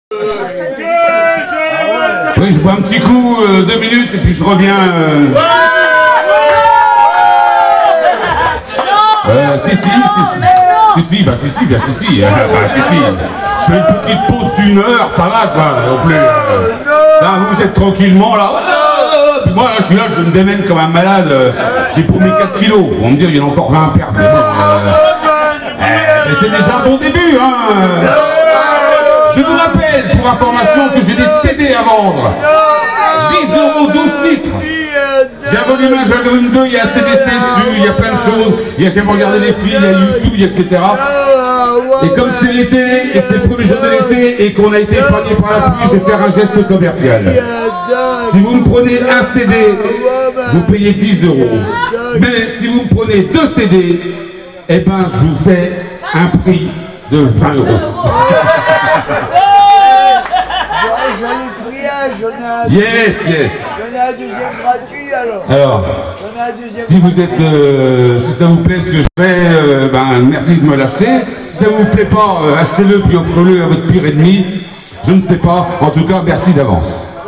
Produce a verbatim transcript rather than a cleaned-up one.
Oui, je bois un petit coup, euh, deux minutes, et puis je reviens. Euh... Euh, si, si, si, si, si, si, bah, si, si, bah, si, si, euh, bah, si, si. Je fais une petite pause d'une heure, ça va, quoi, non plus. Euh, là, vous êtes tranquillement, là. Puis moi, là, je suis là, je me démène comme un malade. Euh, J'ai pour mes quatre kilos. On va me dire, il y en a encore vingt à perdre. Mais bon, euh, euh, c'est déjà un bon début, hein. Je vous rappelle, pour information, que j'ai des C D à vendre. dix euros, douze litres. J'ai un volume un, j'ai un volume deux, il y a C D C dessus, il y a plein de choses. Il y a j'aime regarder les films, il y a YouTube, et cetera. Et comme c'est l'été, et que c'est le premier jour de l'été, et qu'on a été épargné par la pluie, je vais faire un geste commercial. Si vous me prenez un C D, vous payez dix euros. Mais si vous me prenez deux C D, eh ben je vous fais un prix de vingt euros. J'en ai pris un, j'en ai un. Yes, yes. J'en ai un deuxième gratuit alors. Alors, J'en ai un deuxième si vous êtes, euh, si ça vous plaît ce que je fais, euh, ben merci de me l'acheter. Si ça vous plaît pas, euh, achetez-le puis offrez-le à votre pire ennemi. Je ne sais pas. En tout cas, merci d'avance.